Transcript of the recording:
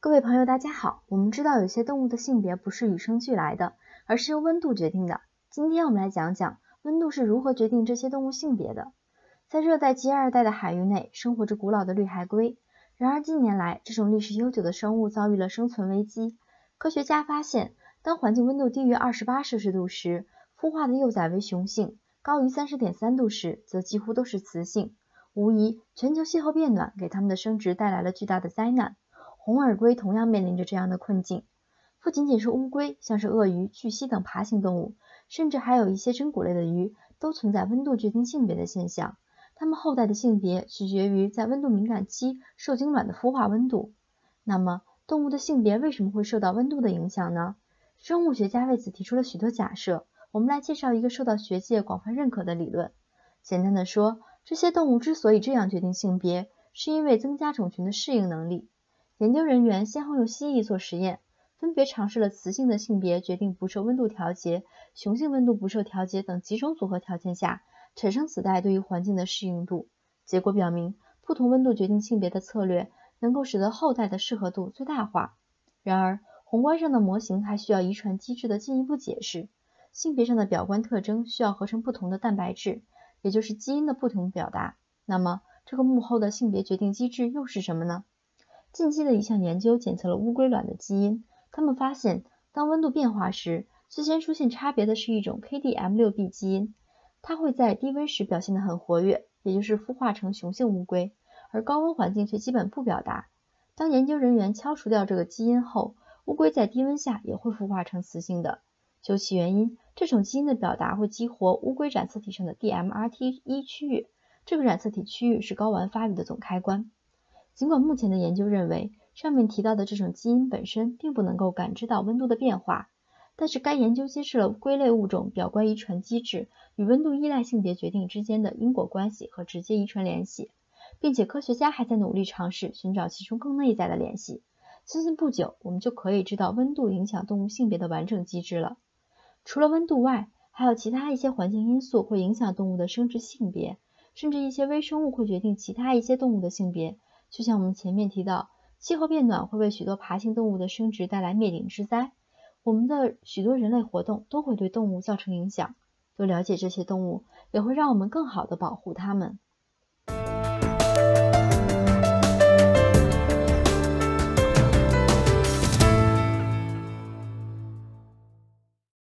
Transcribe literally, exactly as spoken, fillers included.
各位朋友大家好，我们知道有些动物的性别不是与生俱来的，而是由温度决定的。今天我们来讲讲温度是如何决定这些动物性别的。在热带及亚热带的海域内生活着古老的绿海龟，然而近年来这种历史悠久的生物遭遇了生存危机。科学家发现，当环境温度低于二十八摄氏度时，孵化的幼崽为雄性，高于 三十点三度时则几乎都是雌性。无疑，全球气候变暖给它们的生殖带来了巨大的灾难。红耳龟同样面临着这样的困境。不仅仅是乌龟，像是鳄鱼、巨蜥等爬行动物，甚至还有一些真骨类的鱼，都存在温度决定性别的现象。它们后代的性别取决于在温度敏感期受精卵的孵化温度。那么，动物的性别为什么会受到温度的影响呢？生物学家为此提出了许多假设。我们来介绍一个受到学界广泛认可的理论。简单的说，这些动物之所以这样决定性别，是因为增加种群的适应能力。研究人员先后用蜥蜴做实验，分别尝试了雌性的性别决定不受温度调节、雄性温度不受调节等几种组合条件下产生子代对于环境的适应度。结果表明，不同温度决定性别的策略能够使得后代的适合度最大化。然而，宏观上的模型还需要遗传机制的进一步解释。性别上的表观特征需要合成不同的蛋白质，也就是基因的不同表达。那么，这个幕后的性别决定机制又是什么呢？近期的一项研究检测了乌龟卵的基因，他们发现，当温度变化时，最先出现差别的是一种 K D M 六 B 基因，它会在低温时表现得很活跃，也就是孵化成雄性乌龟，而高温环境却基本不表达。当研究人员敲除掉这个基因后，乌龟在低温下也会孵化成雌性的。究其原因，这种基因的表达会激活乌龟染色体上的 D M R T 一 区域，这个染色体区域是睾丸发育的总开关。尽管目前的研究认为，上面提到的这种基因本身并不能够感知到温度的变化，但是该研究揭示了龟类物种表观遗传机制与温度依赖性别决定之间的因果关系和直接遗传联系，并且科学家还在努力尝试寻找其中更内在的联系。相信不久，我们就可以知道温度影响动物性别的完整机制了。除了温度外，还有其他一些环境因素会影响动物的生殖性别，甚至一些微生物会决定其他一些动物的性别。就像我们前面提到，气候变暖会为许多爬行动物的生殖带来灭顶之灾，我们的许多人类活动都会对动物造成影响。多了解这些动物，也会让我们更好地保护它们。